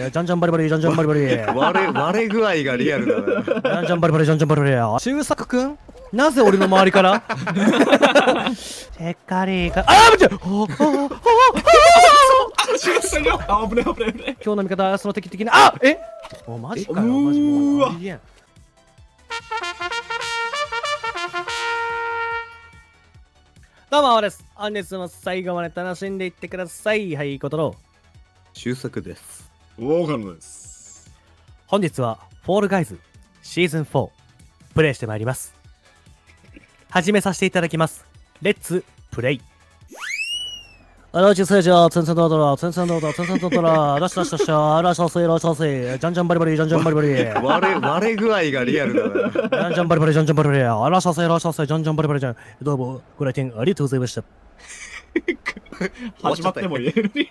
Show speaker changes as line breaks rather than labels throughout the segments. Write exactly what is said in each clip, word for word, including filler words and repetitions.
じゃんじゃんバリバリ、じゃんじゃんバリバリ。
割れ、割れ具合がリアルだな。
じゃんじゃんバリバリ、じゃんじゃんバリバリ。周作くんなぜ俺の周りからしっかりか。あー待って。ほほほほ。
周作さんよ。あ、危ない危ない危ない。
今日の味方、その敵的な。あえおマジかよ。マジ
うわ。
どうも、です。本日も最後まで楽しんでいってください。はい、小太郎。
周作です。
岡野です。
本日は、フォールガイズシーズンフォー、プレイしてまいります。始めさせていただきます。レッツプレイ。あらちせじゃ、つんつんどうどら、つんつんどうどら、つんつんどうどら、らしらしらしら、らしらせ、らしらせ、じゃんじゃんバリバリ、じゃんじゃんバリバリ。
割れ、割れ具合がリアルだな。
じゃんじゃんバリバリ、じゃんじゃんバリバリ。あらしらせ、らしらせ、じゃんじゃんバリバリじゃん。どうも、ご来店ありがとうございました。
始まっても言えるね。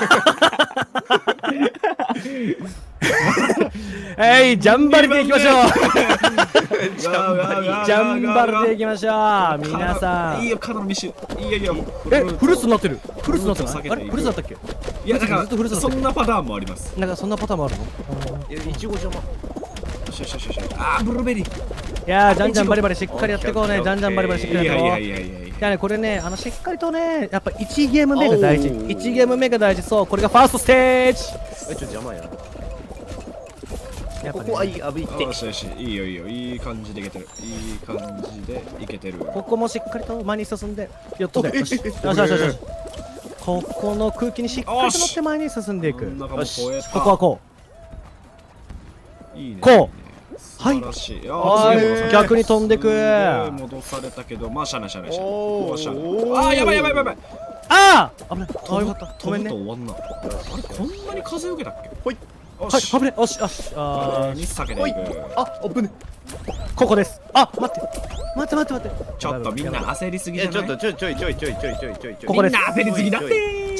はい、ジャンバリでいきましょう。
ジャ
ジャンバリでいきましょう。皆さん。
いいよ、カナのミッシュ。いいよいいよ。
え、フルーツになってる。フルーツになってる。あれ、フルーツだったっけ？
いや、だからそんなパターンもあります。
なんかそんなパターンもあるの？
いちご邪魔。
よしよしよしよし。あー、ブルーベリー。
いやー、じゃんじゃんバリバリしっかりやっていこうね。じゃんじゃんバリバリしっかりやっていこう。
いやいやいやいやいや。
いやね、これね、あのしっかりとね、やっぱいちゲーム目が大事。いちゲーム目が大事。そう、これがファーストステージ。
え、ちょっと邪魔や。
やっぱね、
ここはいい、あぶいて。
よしよし、いいよいいよ、いい感じでいけてる。いい感じでいけてる。
ここもしっかりと前に進んで、よっとで。よしよしよしよし。ここの空気にしっかりと乗って前に進んでいく。よし、ここはこ
う。いいね。
こう。はい。
はい。
逆に飛んでく。
戻されたけど、まあしゃなしゃなしゃな。おーしゃな。あー、やばいやばいやばい。
ああ、危ない。あ、よかった。ごめんね。
終わんな。あれ、こんなに風受けたっけ？ほい。
はい、危ない。よしよし。あ
ー、に避けていく。
あ、危ね。
ここです。あ、待って。待って待って待って。
ちょっとみんな焦りすぎじゃない？
ちょっとちょいちょいちょいちょいちょいちょいちょいちょい。
ここです。
みんな焦りすぎだって。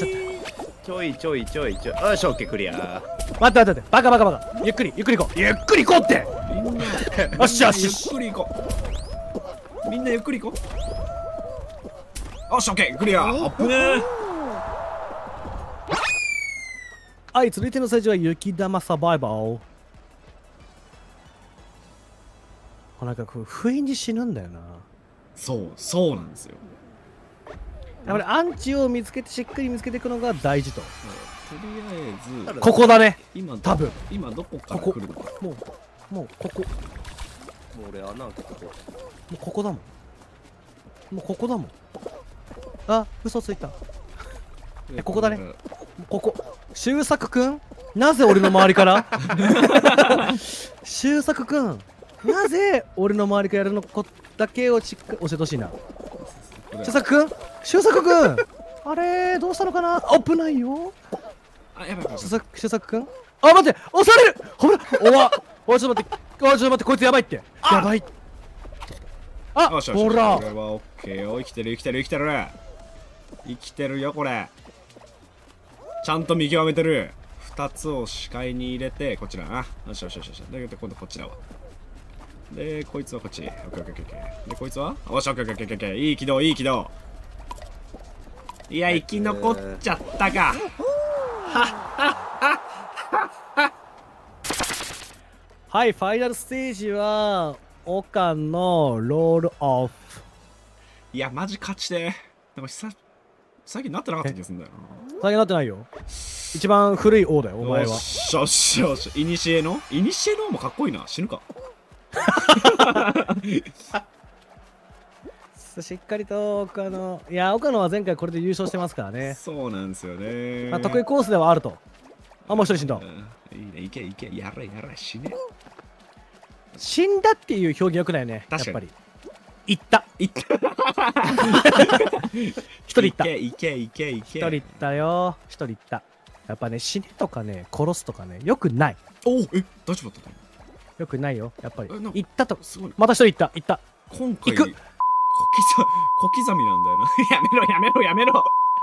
ちょっ
と。ちょいちょいちょいちょい。よし、オッケークリア。
待って待って待って。バカバカバカ。ゆっくりゆっくり行こう。ゆっくり行こうって。よしよし。
ゆっくり行こう。みんなゆっくり行こう。よし、オッケークリア。アップね。
はい、続いてのステージは雪玉サバイバー。なんかこう不意に死ぬんだよな。
そうそうなんですよ。
やっぱりアンチを見つけてしっかり見つけていくのが大事と。
とりあえず
ここだね。
今
多分
今どこから来るのか。
もうもうここ。もう
俺穴開けたこ。
もうここだもん。もうここだもん。あ、嘘ついた。え、ここだね。ここ。周作くんなぜ俺の周りから周作くんなぜ俺の周りからやるのこだけをしっかり教えてほしいな。周作くん周作くんあれどうしたのかな。危ないよ。
あ、やばいやばい。
周作周作くんあ、待って、押される。ほら、おわおい、ちょっと待って、おい、ちょっと待って、こいつやばいって。やばい。あ、ほら。
これはオッケーよ。生きてる生きてる生きてる生きてるよ、これ。ちゃんと見極めてる。二つを視界に入れて、こちらな。よしよしよしよし。で、今度こちらは。で、こいつはこっち。オッケーオッケーオッケー。で、こいつはよし、オッケーオッケーオッケーオッケー。いい軌道、いい軌道。いや、生き残っちゃったか。はっはっはっは。
はい、ファイナルステージは、岡のロールオフ。
いや、マジ勝ちで。なんか久最近なってなかった気がするんだよな。
最近なってないよ。一番古い王だよ、お前は。
よしよしよし。イニシエのイニシエのもかっこいいな。死ぬか。
しっかりと岡野。いや、岡野は前回これで優勝してますからね。
そうなんですよね。
まあ、得意コースではあると。あ、もう一人死んだ。
いいね、いけいけ。やれやれ、死ね。
死んだっていう表現よくないよね。やっぱり。行った。
行った。
一人行った。
いけいけいけ。
一人行ったよ。一人行った。やっぱね、死ねとかね、殺すとかね、よくない。
おお、え、大丈夫だったの？
よくないよ、やっぱり。
えな
行ったと。
すごい。
また一人行った、行った。
今回、
行く。
小刻小刻みなんだよな。やめろやめろやめろ。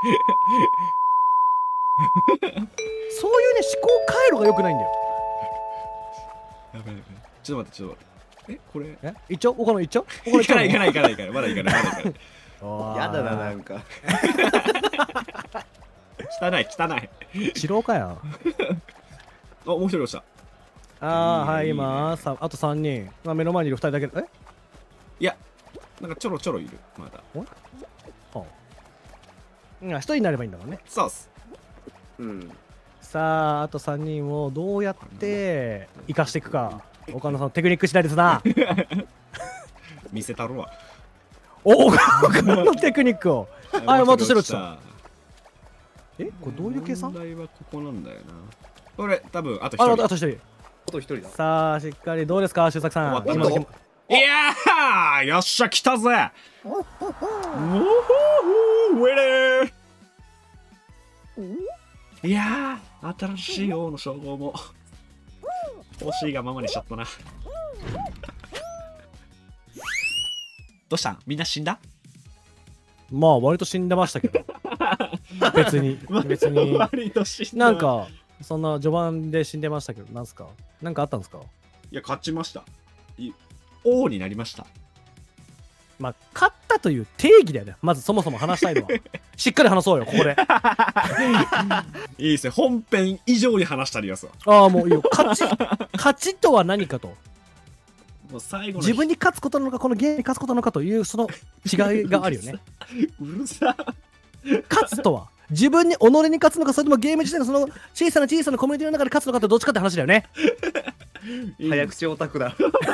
そういうね、思考回路がよくないんだよ。
やべえやべえ。ちょっと待ってちょっと待って。え、これ
え、行っちゃう？岡野行っちゃう？
行かない行かない行かない行かない。まだ行かないまだ行かない。
やだな、なんか。
汚い汚い。
治療かよ。
あ、もう一人落ちた。
ああ、はい、
いいね
今、さあとさんにん。まあ、目の前にいるふたりだけで、え
いや、なんかちょろちょろいる、まだ。
あうん、ひとりになればいいんだもんね。
そうっす。
うん。
さあ、あとさんにんをどうやって生かしていくか。岡野さん、テクニック次第ですな。
見せたるわ。
お岡野のテクニックを。あ、もっとしてる落ちた。
た。
えこれどういう計算
問題はここなんだよな。これ、多分あと一
あ、
人。
あとひとり。
あと一人だ。
さあ、しっかりどうですか、周作さん。
終わった
今の気も
いやーよっしゃ来たぜおほほウェレーいやー新しい王の称号も欲しいがままにしちゃったな。どうしたんみんな死んだ
まあ、割と死んでましたけど。別に、別に。
割と死んだ
なんか、そんな序盤で死んでましたけど、なんすかなんかあったんですか？
いや勝ちましたい王になりました。
まあ、勝ったという定義だよね。まずそもそも話したいのは。しっかり話そうよ、ここで。
いいですね本編以上に話したりやすわ。
ああ、もういいよ。勝ち、勝ちとは何かと。
もう最後の
自分に勝つことなのか、このゲームに勝つことなのかという、その違いがあるよね。
うるさ
勝つとは、自分に己に勝つのか、それともゲーム自体のその小さな小さなコミュニティの中で勝つのかってどっちかって話だよね。
早口オタクだ。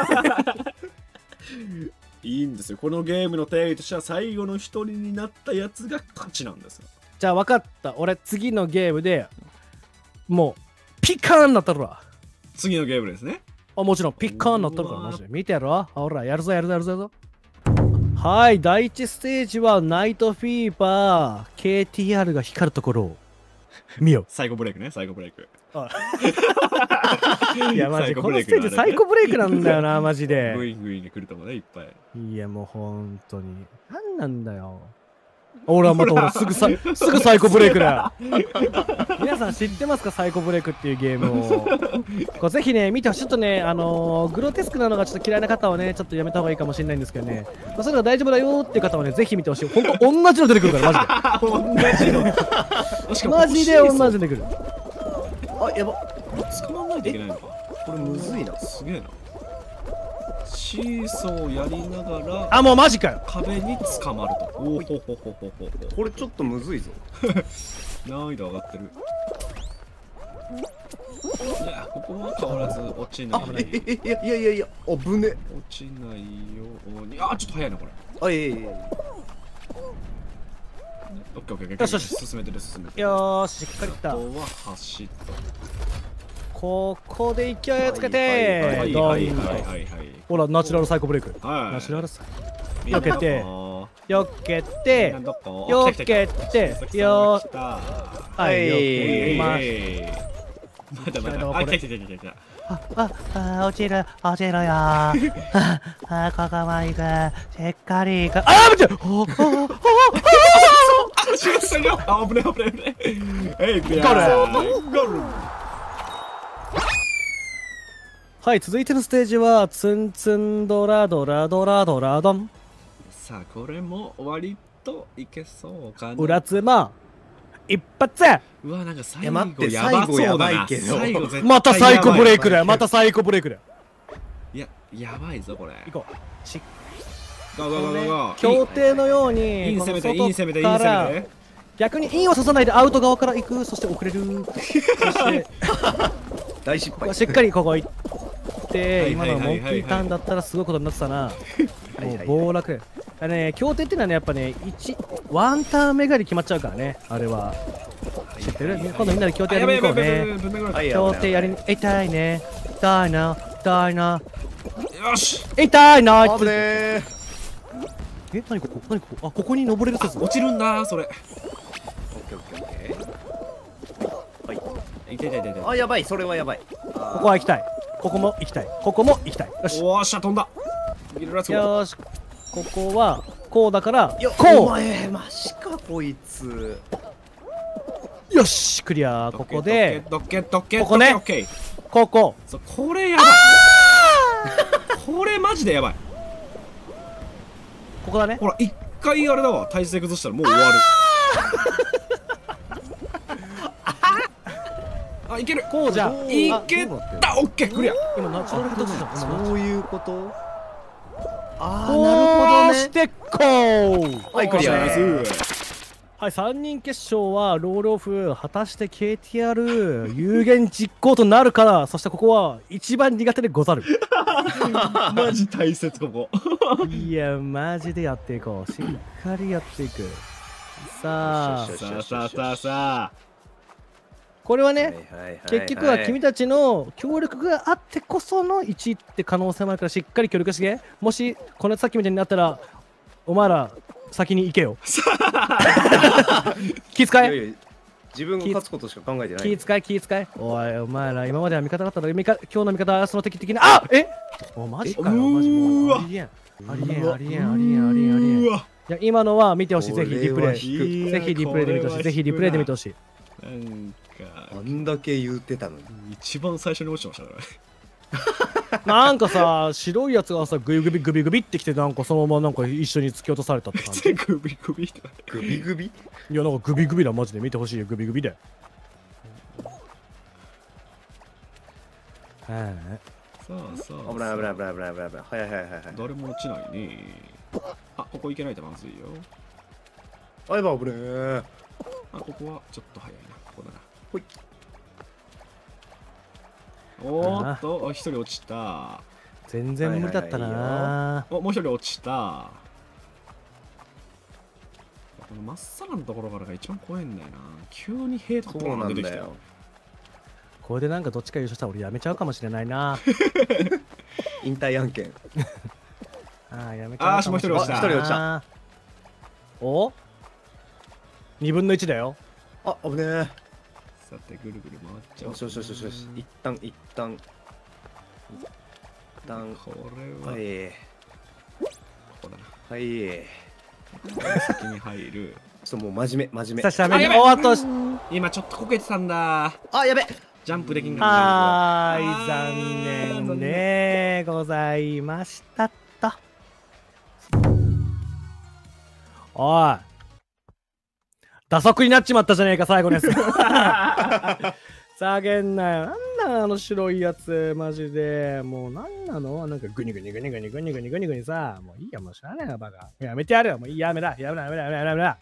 いいんですよこのゲームの定義としては最後の一人になったやつが勝ちなんですよ。
じゃあ分かった。俺、次のゲームでもう、ピカーンなったるわ。
次のゲームですね。
あ、もちろんピッカーンなったるから、マジで。見てやろ。ほら、やるぞやるぞやるぞやるぞ。はい、第一ステージはナイトフィーバー ケーティーアール が光るところを見よ。
最後ブレイクね最後ブレイク。
いや、マジでこのス
サイコブレイク
テージサイコブレイクなんだよな、マジで。
グイングインに来るともねいっぱい。
いや、もう本当に。なんなんだよ。俺はまたほら、すぐさ、すぐサイコブレイクだよ。皆さん知ってますか、サイコブレイクっていうゲームを。これぜひね、見てほしい。ちょっとね、あのー、グロテスクなのがちょっと嫌いな方はね、ちょっとやめた方がいいかもしれないんですけどね。まあ、それが大丈夫だよっていう方はね、ぜひ見てほしい。ほんと、同じの出てくるから、マジで。
同じの
マジで同じの出てくる。
あ、やば。
捕まんないといけないのか。
これむずいな。
すげえな。シーソーをやりながら
あ、もうマジかよ。
壁に捕まると。おおほほほほほほ。
これちょっとむずいぞ。
難易度上がってる。いやここは変わらず落ちない。
あ、え、え、いやいやいやいや、あぶね。
落ちないように。あちょっと早いなこれ。
あ、いやいやいや。
オッケーオッケーオッケー。
よしよし
進めてる進めてる。
よーし、しっかりきた。
あとは走った。
ここで勢いをつけ
はい
て、ど
はい
んどん。
はいはいはい。
ほら、ナチュラルサイコブレイク。
はい。
ナチュラルサイ
みんな
よけて
どこ
よけ
みん
て
な、どこ
よ
あ来た来た
けて
佐々木さんが
よ
来た
はい、よけまし
えーまだまだ。あ、
これ
来た来た来た来た。
あ、あ、あ、落ちる、落ちるよー。あ、あ、ここまで行く。しっかり行く。あ、待ってほほほ
あ、違ったよ。あ、危ね危ね危ね。えい、ゴール。
ゴール
ゴール。
はい、続いてのステージは、ツンツンドラドラドラドラドン。
さあ、これも割といけそうかな。
裏妻、一発
うわ、なんか最
いや待って
後やばそうだな。
最後やばいけど
最後絶対
またサイコブレイクだよ。
やばい
またサイコブレイクだよ。
いや、やばいぞ、これ。
行こう。し
ゴーゴーゴーゴーゴー。
協定のよう
い
に、
い攻めて、いい攻めて、いい
この外から
攻めて。
逆にインを刺さないでアウト側から行く。そして遅れる。そして、
大失敗。
しっかりここ行って、今のはモンキーターンだったらすごいことになってたな。
はいはいはい
もう暴落。あれね、協定っていうのはね、やっぱね、一ワンターン目がり決まっちゃうからね、あれは。知ってる？今度みんなで協定やりに行こうね。
ぶん殴られた
はい
協定やりに、痛いね。痛いな、痛いな。
よし。
痛いな。
あぶねー。
え、何ここ何ここあ、ここに登れる説。
落ちるんだ、それ。
オッケーオッケーオッケー。はい。
痛い痛い痛い痛い。
あ、やばい、それはやばい。
ここは行きたい。ここも行きたい。ここも行きたい。よし。
おーっしゃ、飛んだ。ギルラツゴー。
よーし。ここは、こうだから
いや、、
こ
お前、マジか、こいつ。
うよしクリアここで、
ドッケドッケ
ここね
オッケー。
ここ。
そうこれやばい。これマジでやばい。
ここだね。
ほら、一回あれだわ。体勢崩したらもう終わる。 あ、いける。
こうじゃん。
い
あ
け
どうなってる
た。オッケー、クリア。
今ナチュラルヒットした。今ナチュラル
そういうことああ、
こ
なるほどね。
うしてこう。
はいクリア
ナイス。
はい、さんにん決勝はロールオフ、果たして ケーティーアール 有言実行となるから、そしてここは一番苦手でござる。
マジ大切ここ。
いや、マジでやっていこう。しっかりやっていく。さあ、
よしよし
さあさあさあさあ。
これはね、
はいはいはいはい
結局は君たちの協力があってこそのいちいって可能性もあるから、しっかり協力してけ。もし、このさっきみたいになったら、お前ら先に行けよ。気遣え
いやいや自分が勝つことしか考えてない。
気遣い気遣い。おいお前ら今までは味方だったのに、今日の味方はその敵的な。あえおマジかよ。マジもうありえんありえんありえんありえんありえんありえん。いや今のは見てほしい。ぜひリプレイ。
いや
ぜひリプレイで見てほしい。ぜひリプレイで見てほしい。
なんか
あんだけ言ってたのに。
一番最初に落ちてましたからね。
なんかさ、白いやつがさ、グビグビグビグビってきて、なんかそのままなんか一緒に突き落とされたって感じ。
グビグビって。
グビグビ
いやなんかグビグビだ、マジで見てほしいよ、グビグビで。はい。
さあさあ。
危ない危ない危ない危ない危ない危ない。はいはいはいはい。
誰も落ちないね。あ、ここ行けないとまずいよ。
あいば危ねえ。
あ、ここはちょっと早いな。ここだな。
ほい。
おーっと、あ一人落ちた。
全然無理だったな。
お、もう一人落ちた。このまっさらのところからが一番怖いんだよな。急にヘイト
そうなんだよ。
これでなんかどっちか優勝したら俺やめちゃうかもしれないな。
引退案件。
ああ、やめちゃうかもしれない。
あーもう一人落ちた
一人落ちた。
おにぶんのいちだよ。
あ、危ねえ。
さて、ぐるぐる回っちゃう。
よしよしよしよしよし。一旦一旦。一旦。
これは、
はい。
ここだな。
はい。
先に入る。
ちょっともう真面目真面目。
さしゃべり
あやばい
おっとし。
今ちょっとこけてたんだ。
あ、やべ。
ジャンプできんか
はーい、
あー
残念でございましたと。おい。打足になっちまったじゃねえか、最後のやつ。下げんなよ。なんだあの白いやつ、マジで。もうなんなのなんかグニグニグニグニグニグニグニグニさ。もういいや、もう知らないよ、バカ。やめてやるよ。もういいやめだ。やめだ、やめだ、やめだ、やめだ。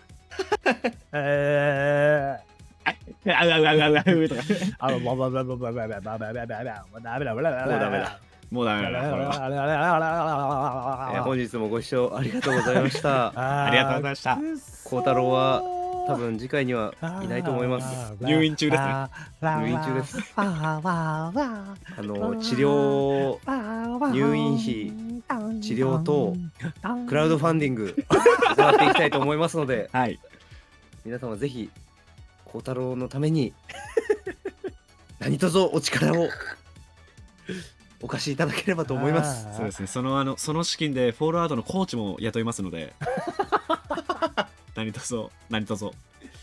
えー。
あうあうあうあうあうとか。
あの、バババババババババババババババダメだ、もうダメだ。
もうダメだな。これは
えー本日もご視聴ありがとうございました。
ありがとうございました。
孝太郎は多分次回にはいないと思います。
入院中ですね。
入院中です。
あ
あの治療、入院費、治療等、クラウドファンディング行っていきたいと思いますので、
はい。
皆様ぜひ孝太郎のために何卒お力をお貸しいただければと思います。
そうですね。そのあのその資金でフォールアウトのコーチも雇いますので。何とぞ何とぞ。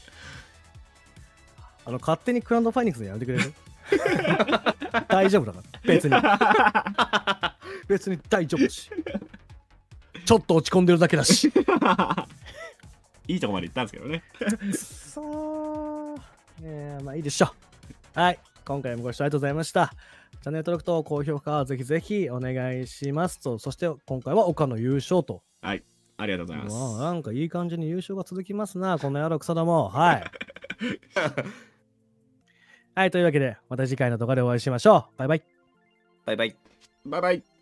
あの勝手にクラウドファイニングスでやめてくれる？大丈夫だから別に別に大丈夫だし、ちょっと落ち込んでるだけだし。
いいとこまで行ったんですけどね。
さあ、えー、まあいいでしょう。はい、今回もご視聴ありがとうございました。チャンネル登録と高評価ぜひぜひお願いしますと、そして今回は岡の優勝と。
はい。ありがとうございます。
わあなんかいい感じに優勝が続きますな、この野郎草ども。はい。はい、というわけで、また次回の動画でお会いしましょう。バイバイ。
バイバイ。
バイバイ。